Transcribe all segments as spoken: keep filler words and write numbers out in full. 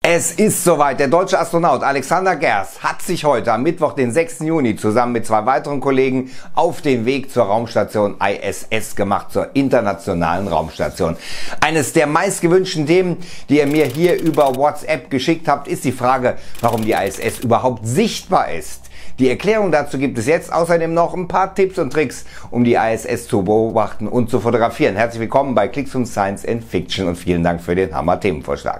Es ist soweit. Der deutsche Astronaut Alexander Gerst hat sich heute am Mittwoch, den sechsten Juni, zusammen mit zwei weiteren Kollegen auf den Weg zur Raumstation I S S gemacht, zur internationalen Raumstation. Eines der meistgewünschten Themen, die ihr mir hier über WhatsApp geschickt habt, ist die Frage, warum die I S S überhaupt sichtbar ist. Die Erklärung dazu gibt es jetzt, außerdem noch ein paar Tipps und Tricks, um die I S S zu beobachten und zu fotografieren. Herzlich willkommen bei Clixum Science and Fiction und vielen Dank für den Hammer-Themenvorschlag.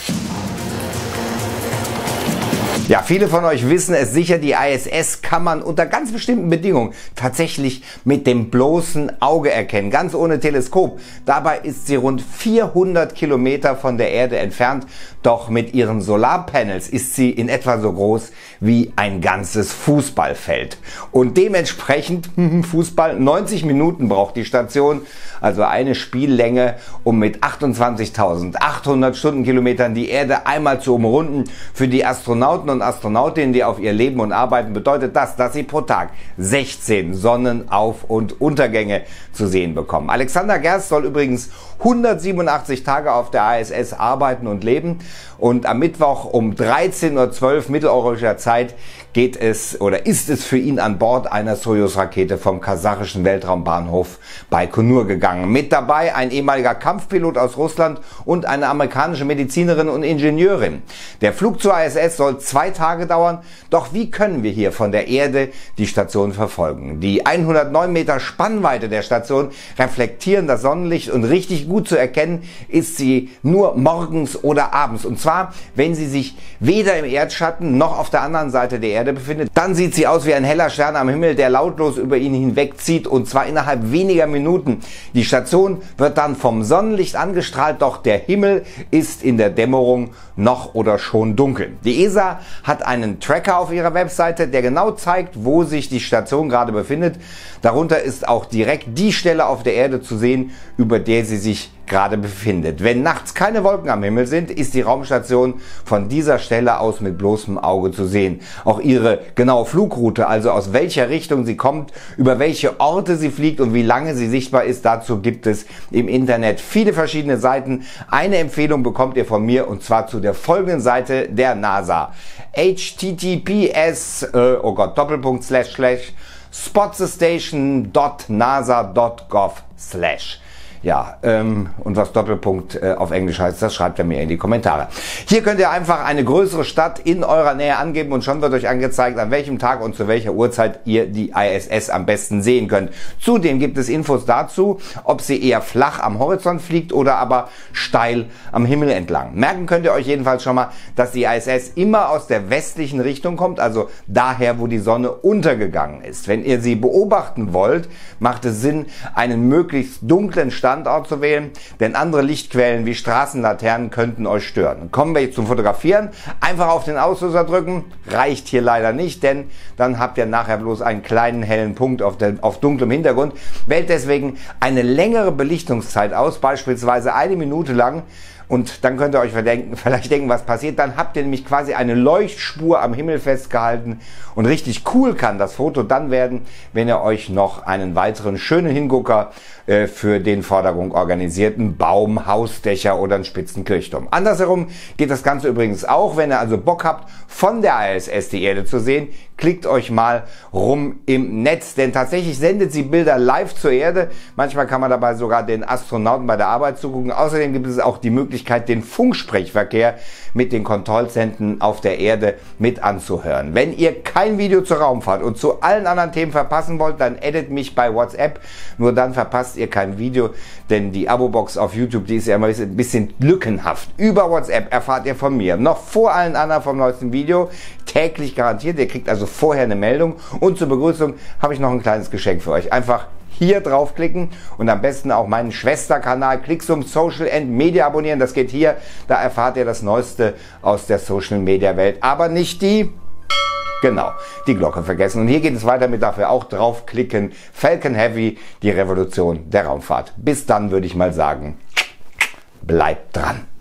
Ja, viele von euch wissen es sicher, die I S S kann man unter ganz bestimmten Bedingungen tatsächlich mit dem bloßen Auge erkennen, ganz ohne Teleskop. Dabei ist sie rund vierhundert Kilometer von der Erde entfernt, doch mit ihren Solarpanels ist sie in etwa so groß wie ein ganzes Fußballfeld. Und dementsprechend, Fußball, neunzig Minuten braucht die Station, also eine Spiellänge, um mit achtundzwanzigtausendachthundert Stundenkilometern die Erde einmal zu umrunden. Für die Astronauten und Astronautinnen, die auf ihr Leben und Arbeiten, bedeutet das, dass sie pro Tag sechzehn Sonnenauf- und Untergänge zu sehen bekommen. Alexander Gerst soll übrigens hundertsiebenundachtzig Tage auf der I S S arbeiten und leben, und am Mittwoch um dreizehn Uhr zwölf mitteleuropäischer Zeit geht es oder ist es für ihn an Bord einer Sojus-Rakete vom kasachischen Weltraumbahnhof Baikonur gegangen. Mit dabei ein ehemaliger Kampfpilot aus Russland und eine amerikanische Medizinerin und Ingenieurin. Der Flug zur I S S soll zwei Tage dauern, doch wie können wir hier von der Erde die Station verfolgen? Die hundertneun Meter Spannweite der Station reflektieren das Sonnenlicht, und richtig gut zu erkennen ist sie nur morgens oder abends. Und zwar, wenn sie sich weder im Erdschatten noch auf der anderen Seite der Erde befindet. Dann sieht sie aus wie ein heller Stern am Himmel, der lautlos über ihn hinwegzieht, und zwar innerhalb weniger Minuten. Die Station wird dann vom Sonnenlicht angestrahlt, doch der Himmel ist in der Dämmerung noch oder schon dunkel. Die E S A hat einen Tracker auf ihrer Webseite, der genau zeigt, wo sich die Station gerade befindet. Darunter ist auch direkt die Stelle auf der Erde zu sehen, über der sie sich gerade befindet. Wenn nachts keine Wolken am Himmel sind, ist die Raumstation von dieser Stelle aus mit bloßem Auge zu sehen. Auch ihre genaue Flugroute, also aus welcher Richtung sie kommt, über welche Orte sie fliegt und wie lange sie sichtbar ist, dazu gibt es im Internet viele verschiedene Seiten. Eine Empfehlung bekommt ihr von mir, und zwar zu der folgenden Seite der NASA. H T T P S, äh, oh Gott, Doppelpunkt, slash, slash, spotstation dot nasa dot gov slash. Ja, ähm, und was Doppelpunkt äh, auf Englisch heißt, das schreibt ihr mir in die Kommentare. Hier könnt ihr einfach eine größere Stadt in eurer Nähe angeben, und schon wird euch angezeigt, an welchem Tag und zu welcher Uhrzeit ihr die I S S am besten sehen könnt. Zudem gibt es Infos dazu, ob sie eher flach am Horizont fliegt oder aber steil am Himmel entlang. Merken könnt ihr euch jedenfalls schon mal, dass die I S S immer aus der westlichen Richtung kommt, also daher, wo die Sonne untergegangen ist. Wenn ihr sie beobachten wollt, macht es Sinn, einen möglichst dunklen Standort zu wählen, denn andere Lichtquellen wie Straßenlaternen könnten euch stören. Kommen wir jetzt zum Fotografieren. Einfach auf den Auslöser drücken, reicht hier leider nicht, denn dann habt ihr nachher bloß einen kleinen hellen Punkt auf, der, auf dunklem Hintergrund. Wählt deswegen eine längere Belichtungszeit aus, beispielsweise eine Minute lang. Und dann könnt ihr euch vielleicht denken, was passiert. Dann habt ihr nämlich quasi eine Leuchtspur am Himmel festgehalten. Und richtig cool kann das Foto dann werden, wenn ihr euch noch einen weiteren schönen Hingucker äh, für den Vordergrund organisierten Baum, Hausdächer oder einen spitzen Kirchturm. Andersherum geht das Ganze übrigens auch. Wenn ihr also Bock habt, von der I S S die Erde zu sehen, klickt euch mal rum im Netz, denn tatsächlich sendet sie Bilder live zur Erde. Manchmal kann man dabei sogar den Astronauten bei der Arbeit zugucken. Außerdem gibt es auch die Möglichkeit, den Funksprechverkehr mit den Kontrollzentren auf der Erde mit anzuhören. Wenn ihr kein Video zur Raumfahrt und zu allen anderen Themen verpassen wollt, dann addet mich bei WhatsApp. Nur dann verpasst ihr kein Video, denn die Abo-Box auf YouTube, die ist ja immer ein bisschen lückenhaft. Über WhatsApp erfahrt ihr von mir noch vor allen anderen vom neuesten Video, täglich garantiert. Ihr kriegt also vorher eine Meldung, und zur Begrüßung habe ich noch ein kleines Geschenk für euch. Einfach hier draufklicken und am besten auch meinen Schwesterkanal Clixum Social and Media abonnieren. Das geht hier, da erfahrt ihr das Neueste aus der Social Media Welt, aber nicht die, genau, die Glocke vergessen. Und hier geht es weiter mit, dafür auch draufklicken, Falcon Heavy, die Revolution der Raumfahrt. Bis dann würde ich mal sagen, bleibt dran.